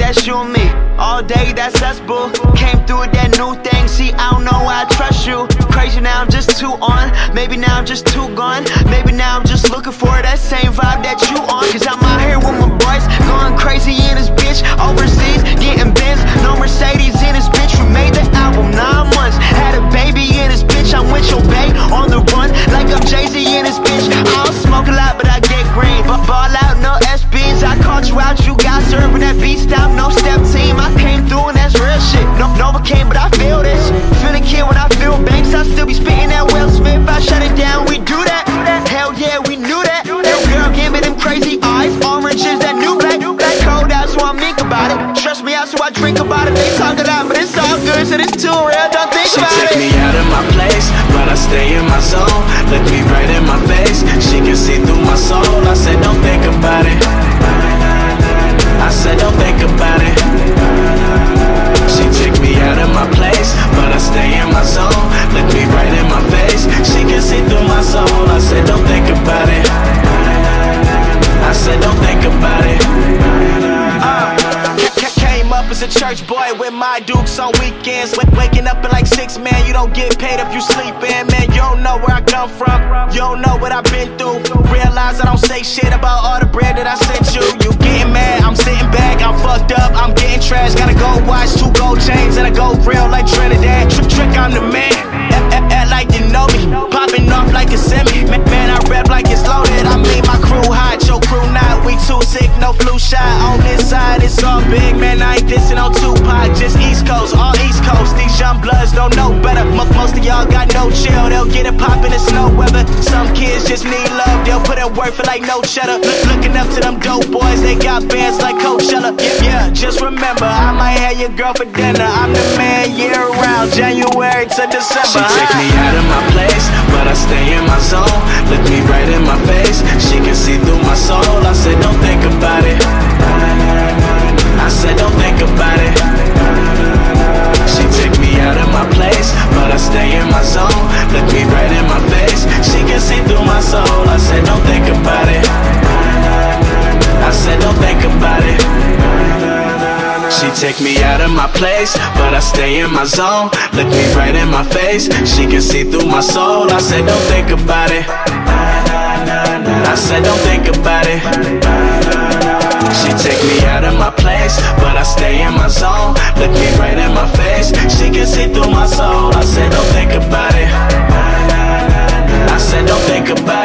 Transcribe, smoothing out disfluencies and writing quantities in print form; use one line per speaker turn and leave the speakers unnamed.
that's you and me. All day, that's us, boo. Came through with that new thing, see, I don't know why I trust you. Crazy now, I'm just too on. Maybe now I'm just too gone. Maybe now I'm just looking for that same vibe that you on. Cause I'm out here with my boys, going crazy in this bitch. Overseas, getting Benz, no Mercedes in this bitch. We made the album 9 months, had a baby in this bitch. I'm with your bae, on the run, like I'm Jay-Z in this bitch. I don't smoke a lot, but I get green. But ball out, no SBs. I called you out, you got served with that beat stop, no step team. I came through and that's real shit. No, Novocaine, but I feel this. Feeling kid when I feel banks, I still be spitting that Will Smith. I shut it down, we do that. Hell yeah, we knew that. Yo, girl, give me them crazy eyes. Orange is that new black. Black cold out, so I think about it. Trust me out, so I drink about it. They talk it out, but it's all good, so it's too real. Don't think about it.
She take me out of my place, but I stay in my zone. Look me right in my face, she can see through my soul. I said, don't think about it. I said, don't think about it. She took me out of my place, but I stay in my zone. Look me right in my face, she can see through my soul. I said, don't think about it. I said, don't think about it. Came up as a church boy with my dukes on weekends. Waking up at like 6, man, you don't get paid if you sleepin'. Man, you don't know where I come from, you don't know what I've been through. Realize I don't say shit about all the bread that I sent you. You getting mad, I'm sitting back, I'm fucked up, I'm getting trashed. Gotta go watch 2 gold chains and a gold grill like Trinidad. Trick, I'm the man, act like you know me. Popping off like a semi, man, I rap like it's loaded. I mean my crew hot, your crew not. We too sick, no flu shot. On this side, it's all big, man, I ain't dissing on Tupac. Just East Coast, all East Coast. These young bloods don't know better. Most of y'all got no chill, they'll get it poppin' in snow weather. Some kids just need love, they'll put in work for like no cheddar. Looking up to them dope boys, they got bands like Coachella. Yeah, just remember, I might have your girl for dinner. I'm the man year round, January to December. She take me out of my place, but I stay in my zone. Look me right in my face, she can see through my soul. I said, don't think about it. I said, don't think about it. She took me out of my place, but I stay in my zone. Look me right in my face, she can see through my soul. I said, don't think about it. I said, don't think about it. She take me out of my place, but I stay in my zone. Look me right in my face, she can see through my soul. I said, don't think about it. I said, don't think about it. She take me out of my place, but I stay in my zone. Look me right in my face, she can see through my soul. I said, don't think about it. I said, don't think about it.